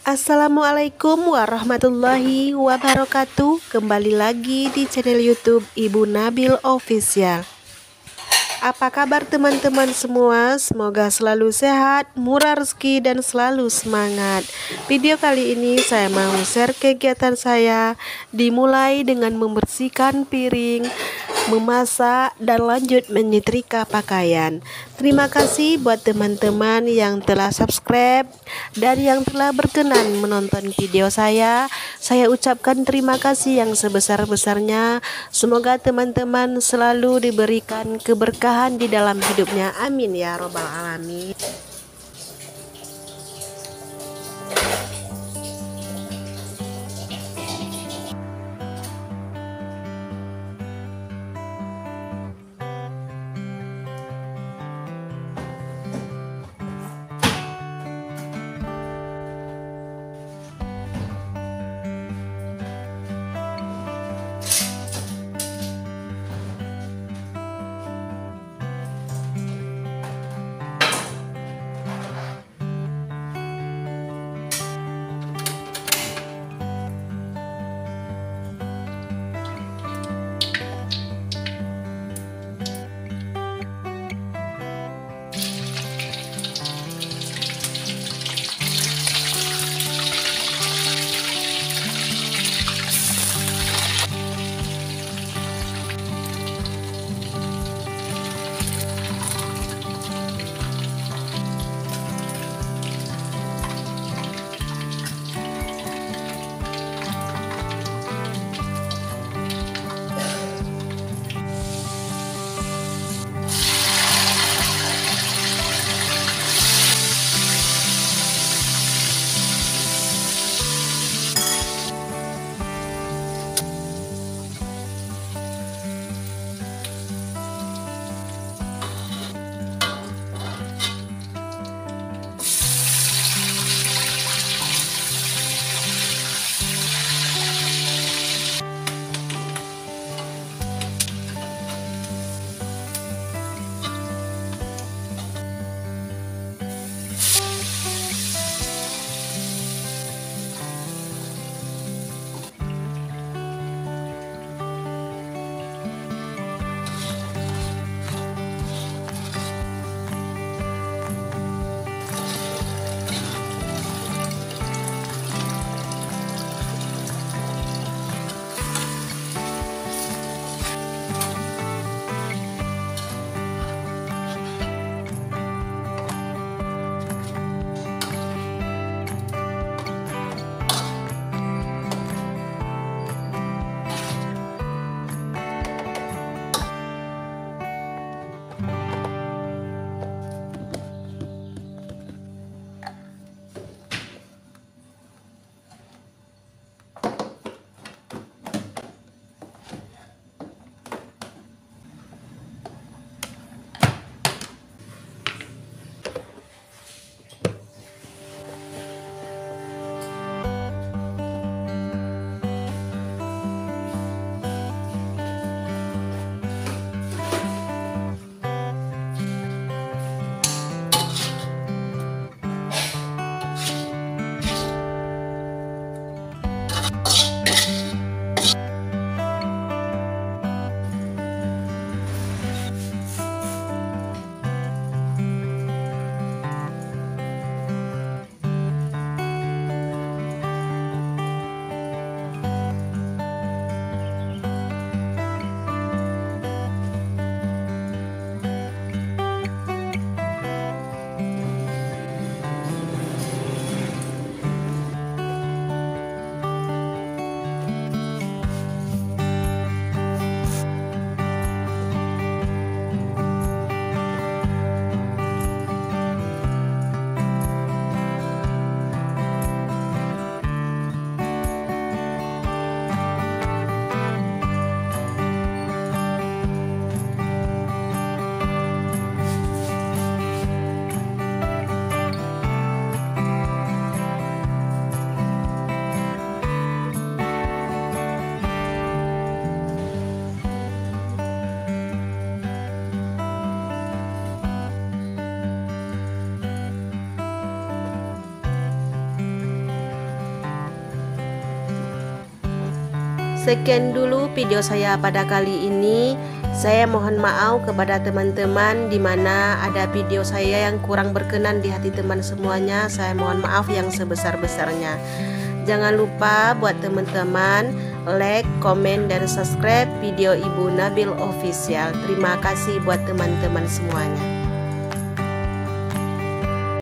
Assalamualaikum warahmatullahi wabarakatuh. Kembali lagi di channel YouTube Ibu Nabil Official. Apa kabar teman-teman semua? Semoga selalu sehat, murah rezeki, dan selalu semangat. Video kali ini saya mau share kegiatan saya, dimulai dengan membersihkan piring, memasak, dan lanjut menyetrika pakaian. Terima kasih buat teman-teman yang telah subscribe dan yang telah berkenan menonton video saya. Saya ucapkan terima kasih yang sebesar-besarnya. Semoga teman-teman selalu diberikan keberkahan di dalam hidupnya. Amin ya robbal alamin. Sekian dulu video saya pada kali ini. Saya mohon maaf kepada teman-teman di mana ada video saya yang kurang berkenan di hati teman semuanya. Saya mohon maaf yang sebesar-besarnya. Jangan lupa buat teman-teman like, komen, dan subscribe video Ibu Nabil Official. Terima kasih buat teman-teman semuanya.